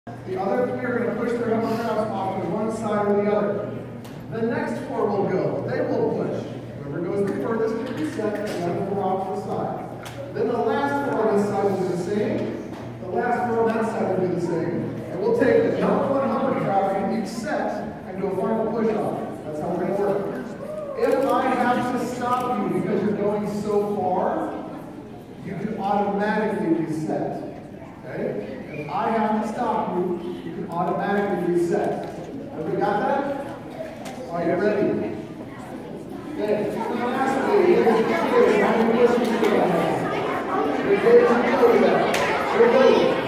The other three are going to push their hovercrafts off to one side or the other. The next four will go. They will push. Whoever goes the furthest will be set, and the other four off to the side. Then the last four on this side will do the same. The last four on that side will do the same. And we'll take the number one hovercraft from each set and do a final push off. That's how we're going to work. If I have to stop you because you're going so far, you can automatically reset. Okay? If I have to stop you, you can automatically reset. Everybody got that? Are you ready? Okay. Lastly, here's the how many pushes do I have? Here we go.